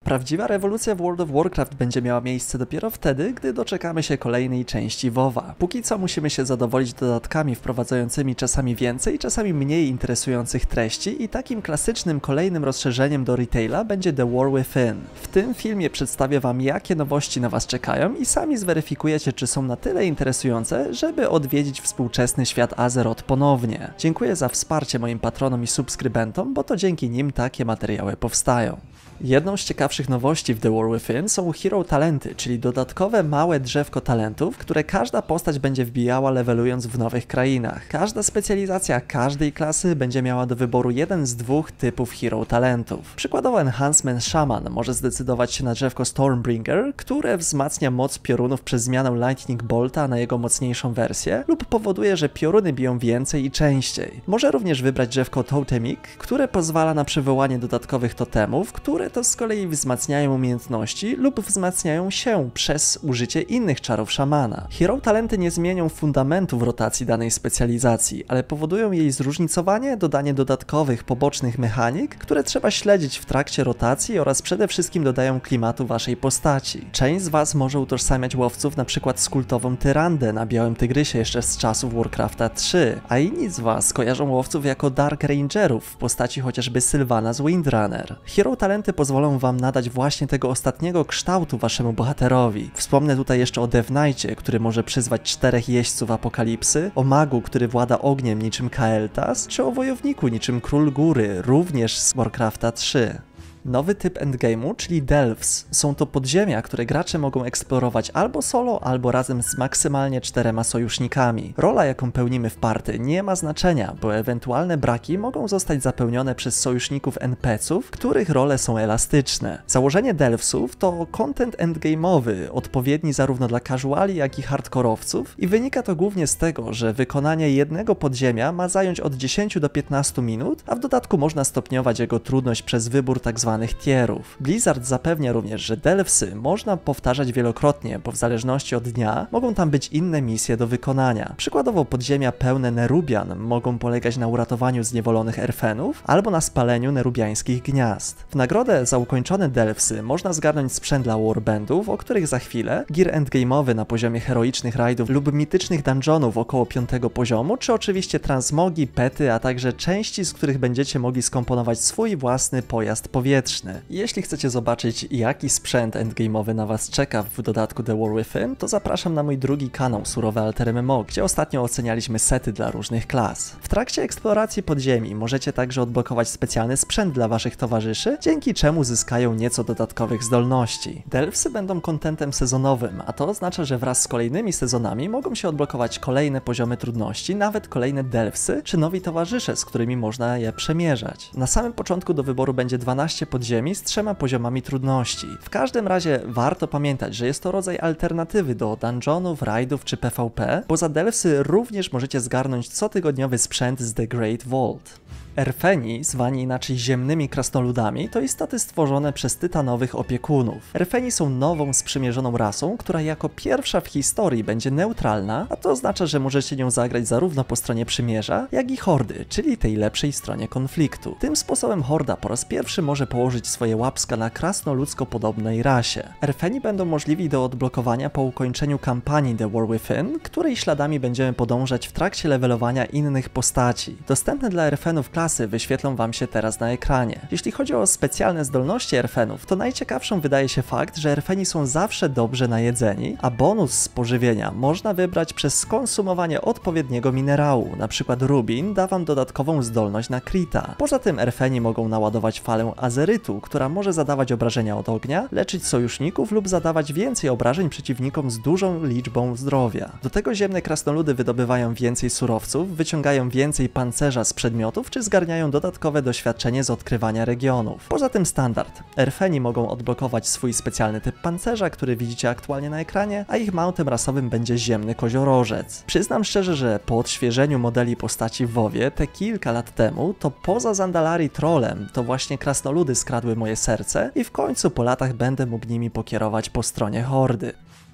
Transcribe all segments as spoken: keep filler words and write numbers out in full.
Prawdziwa rewolucja w World of Warcraft będzie miała miejsce dopiero wtedy, gdy doczekamy się kolejnej części WoWa. Póki co musimy się zadowolić dodatkami wprowadzającymi czasami więcej, czasami mniej interesujących treści i takim klasycznym kolejnym rozszerzeniem do retaila będzie The War Within. W tym filmie przedstawię wam, jakie nowości na was czekają i sami zweryfikujecie, czy są na tyle interesujące, żeby odwiedzić współczesny świat Azeroth ponownie. Dziękuję za wsparcie moim patronom i subskrybentom, bo to dzięki nim takie materiały powstają. Jedną z ciekawszych nowości w The War Within są Hero Talenty, czyli dodatkowe małe drzewko talentów, które każda postać będzie wbijała levelując w nowych krainach. Każda specjalizacja każdej klasy będzie miała do wyboru jeden z dwóch typów Hero Talentów. Przykładowo Enhancement Shaman może zdecydować się na drzewko Stormbringer, które wzmacnia moc piorunów przez zmianę Lightning Bolta na jego mocniejszą wersję lub powoduje, że pioruny biją więcej i częściej. Może również wybrać drzewko Totemic, które pozwala na przywołanie dodatkowych totemów, które to z kolei wzmacniają umiejętności lub wzmacniają się przez użycie innych czarów szamana. Hero Talenty nie zmienią fundamentów rotacji danej specjalizacji, ale powodują jej zróżnicowanie, dodanie dodatkowych, pobocznych mechanik, które trzeba śledzić w trakcie rotacji oraz przede wszystkim dodają klimatu waszej postaci. Część z was może utożsamiać łowców na przykład z kultową Tyrandę na Białym Tygrysie jeszcze z czasów Warcrafta trzy, a inni z was kojarzą łowców jako Dark Rangerów w postaci chociażby Sylvana z Windrunner. Hero Talenty pozwolą wam nadać właśnie tego ostatniego kształtu waszemu bohaterowi. Wspomnę tutaj jeszcze o Death Knightie, który może przyzwać czterech jeźdźców apokalipsy, o magu, który włada ogniem niczym Kael'thas, czy o wojowniku niczym Król Góry, również z Warcrafta trzy. Nowy typ endgame'u, czyli Delves. Są to podziemia, które gracze mogą eksplorować albo solo, albo razem z maksymalnie czterema sojusznikami. Rola, jaką pełnimy w party, nie ma znaczenia, bo ewentualne braki mogą zostać zapełnione przez sojuszników en pe ce ów, których role są elastyczne. Założenie Delvesów to content endgame'owy, odpowiedni zarówno dla casuali, jak i hardkorowców i wynika to głównie z tego, że wykonanie jednego podziemia ma zająć od dziesięciu do piętnastu minut, a w dodatku można stopniować jego trudność przez wybór tzw. tierów. Blizzard zapewnia również, że Delvesy można powtarzać wielokrotnie, bo w zależności od dnia mogą tam być inne misje do wykonania. Przykładowo podziemia pełne Nerubian mogą polegać na uratowaniu zniewolonych Erfenów albo na spaleniu nerubiańskich gniazd. W nagrodę za ukończone Delvesy można zgarnąć sprzęt dla warbandów, o których za chwilę, gear endgame'owy na poziomie heroicznych rajdów lub mitycznych dungeonów około piątego poziomu, czy oczywiście transmogi, pety, a także części, z których będziecie mogli skomponować swój własny pojazd powietrzny. Jeśli chcecie zobaczyć, jaki sprzęt endgame'owy na was czeka w dodatku The War Within, to zapraszam na mój drugi kanał Surowe Alter M M O, gdzie ostatnio ocenialiśmy sety dla różnych klas. W trakcie eksploracji podziemi możecie także odblokować specjalny sprzęt dla waszych towarzyszy, dzięki czemu zyskają nieco dodatkowych zdolności. Delvesy będą kontentem sezonowym, a to oznacza, że wraz z kolejnymi sezonami mogą się odblokować kolejne poziomy trudności, nawet kolejne Delvesy czy nowi towarzysze, z którymi można je przemierzać. Na samym początku do wyboru będzie dwanaście podziemi z trzema poziomami trudności. W każdym razie warto pamiętać, że jest to rodzaj alternatywy do dungeonów, rajdów czy pe ve pe, bo za Delvesy również możecie zgarnąć cotygodniowy sprzęt z The Great Vault. Erfeni, zwani inaczej ziemnymi krasnoludami, to istoty stworzone przez tytanowych opiekunów. Erfeni są nową, sprzymierzoną rasą, która jako pierwsza w historii będzie neutralna, a to oznacza, że możecie nią zagrać zarówno po stronie przymierza, jak i hordy, czyli tej lepszej stronie konfliktu. Tym sposobem horda po raz pierwszy może położyć swoje łapska na krasnoludzko podobnej rasie. Erfeni będą możliwi do odblokowania po ukończeniu kampanii The War Within, której śladami będziemy podążać w trakcie levelowania innych postaci. Dostępne dla Erfenów klasy wyświetlą wam się teraz na ekranie. Jeśli chodzi o specjalne zdolności Erfenów, to najciekawszą wydaje się fakt, że Erfeni są zawsze dobrze najedzeni, a bonus z pożywienia można wybrać przez skonsumowanie odpowiedniego minerału, np. rubin da wam dodatkową zdolność na krita. Poza tym Erfeni mogą naładować falę azerytu, która może zadawać obrażenia od ognia, leczyć sojuszników lub zadawać więcej obrażeń przeciwnikom z dużą liczbą zdrowia. Do tego ziemne krasnoludy wydobywają więcej surowców, wyciągają więcej pancerza z przedmiotów, czy zgarniają dodatkowe doświadczenie z odkrywania regionów. Poza tym standard. Erfeni mogą odblokować swój specjalny typ pancerza, który widzicie aktualnie na ekranie, a ich mountem rasowym będzie ziemny koziorożec. Przyznam szczerze, że po odświeżeniu modeli postaci w WoWie te kilka lat temu, to poza Zandalari Trollem, to właśnie krasnoludy skradły moje serce i w końcu po latach będę mógł nimi pokierować po stronie hordy.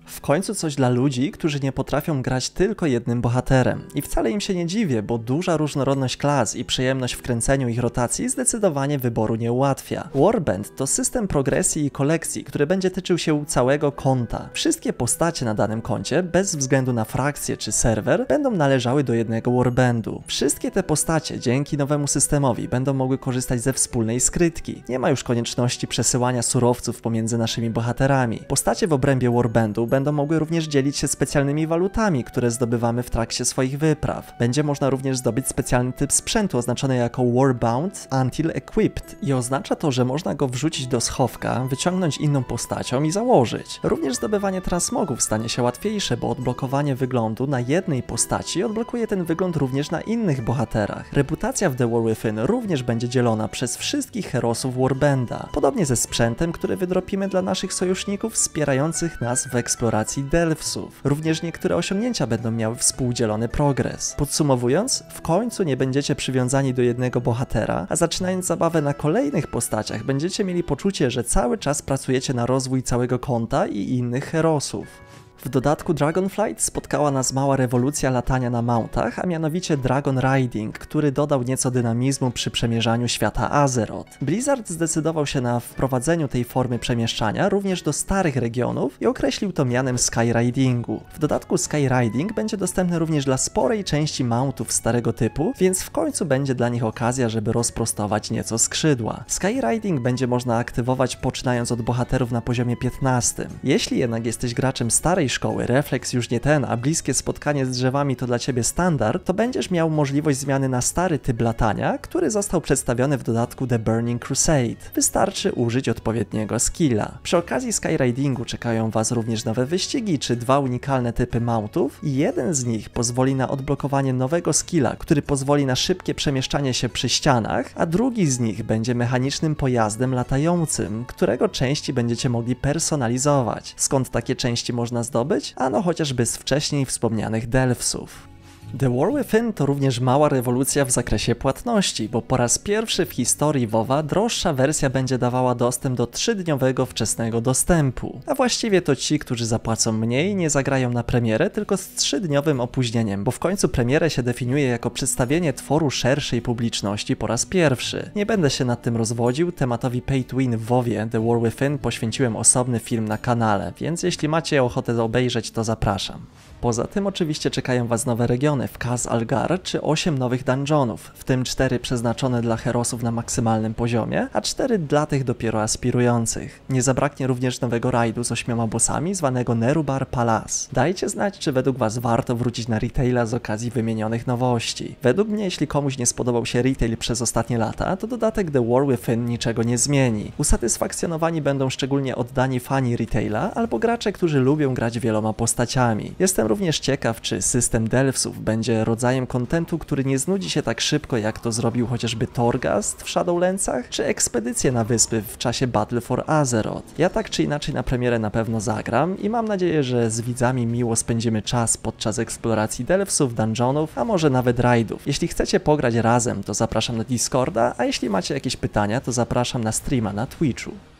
W końcu coś dla ludzi, którzy nie potrafią grać tylko jednym bohaterem. I wcale im się nie dziwię, bo duża różnorodność klas i przyjemność w kręceniu ich rotacji zdecydowanie wyboru nie ułatwia. Warband to system progresji i kolekcji, który będzie tyczył się całego konta. Wszystkie postacie na danym koncie, bez względu na frakcję czy serwer, będą należały do jednego warbandu. Wszystkie te postacie dzięki nowemu systemowi będą mogły korzystać ze wspólnej skrytki. Nie ma już konieczności przesyłania surowców pomiędzy naszymi bohaterami. Postacie w obrębie warbandu będą mogły również dzielić się specjalnymi walutami, które zdobywamy w trakcie swoich wypraw. Będzie można również zdobyć specjalny typ sprzętu oznaczony jako Warbound Until Equipped i oznacza to, że można go wrzucić do schowka, wyciągnąć inną postacią i założyć. Również zdobywanie transmogów stanie się łatwiejsze, bo odblokowanie wyglądu na jednej postaci odblokuje ten wygląd również na innych bohaterach. Reputacja w The War Within również będzie dzielona przez wszystkich herosów Warbanda, podobnie ze sprzętem, który wydropimy dla naszych sojuszników wspierających nas w eksploracji Delphsów. Również niektóre osiągnięcia będą miały współdzielony progres. Podsumowując, w końcu nie będziecie przywiązani do jednego bohatera, a zaczynając zabawę na kolejnych postaciach będziecie mieli poczucie, że cały czas pracujecie na rozwój całego konta i innych herosów. W dodatku Dragonflight spotkała nas mała rewolucja latania na mountach, a mianowicie Dragon Riding, który dodał nieco dynamizmu przy przemierzaniu świata Azeroth. Blizzard zdecydował się na wprowadzeniu tej formy przemieszczania również do starych regionów i określił to mianem Skyridingu. W dodatku Skyriding będzie dostępny również dla sporej części mountów starego typu, więc w końcu będzie dla nich okazja, żeby rozprostować nieco skrzydła. Skyriding będzie można aktywować poczynając od bohaterów na poziomie piętnastym. Jeśli jednak jesteś graczem starej szkoły, refleks już nie ten, a bliskie spotkanie z drzewami to dla ciebie standard, to będziesz miał możliwość zmiany na stary typ latania, który został przedstawiony w dodatku The Burning Crusade. Wystarczy użyć odpowiedniego skilla. Przy okazji Skyridingu czekają was również nowe wyścigi, czy dwa unikalne typy mountów i jeden z nich pozwoli na odblokowanie nowego skilla, który pozwoli na szybkie przemieszczanie się przy ścianach, a drugi z nich będzie mechanicznym pojazdem latającym, którego części będziecie mogli personalizować. Skąd takie części można zdobyć? Ano chociażby z wcześniej wspomnianych Delphsów. The War Within to również mała rewolucja w zakresie płatności, bo po raz pierwszy w historii WoWa droższa wersja będzie dawała dostęp do trzydniowego wczesnego dostępu. A właściwie to ci, którzy zapłacą mniej, nie zagrają na premierę, tylko z trzydniowym opóźnieniem, bo w końcu premierę się definiuje jako przedstawienie tworu szerszej publiczności po raz pierwszy. Nie będę się nad tym rozwodził, tematowi Pay to Win w WoWie The War Within poświęciłem osobny film na kanale, więc jeśli macie ochotę obejrzeć, to zapraszam. Poza tym oczywiście czekają was nowe regiony w Khaz Algar czy osiem nowych dungeonów, w tym cztery przeznaczone dla herosów na maksymalnym poziomie, a cztery dla tych dopiero aspirujących. Nie zabraknie również nowego rajdu z ośmioma bossami zwanego Nerubar Palace. Dajcie znać, czy według was warto wrócić na retaila z okazji wymienionych nowości. Według mnie, jeśli komuś nie spodobał się retail przez ostatnie lata, to dodatek The War Within niczego nie zmieni. Usatysfakcjonowani będą szczególnie oddani fani retaila albo gracze, którzy lubią grać wieloma postaciami. Jestem również ciekaw, czy system Delphsów będzie rodzajem kontentu, który nie znudzi się tak szybko, jak to zrobił chociażby Torghast w Shadowlandsach, czy ekspedycje na wyspy w czasie Battle for Azeroth. Ja tak czy inaczej na premierę na pewno zagram i mam nadzieję, że z widzami miło spędzimy czas podczas eksploracji Delphsów, dungeonów, a może nawet raidów. Jeśli chcecie pograć razem, to zapraszam na Discorda, a jeśli macie jakieś pytania, to zapraszam na streama na Twitchu.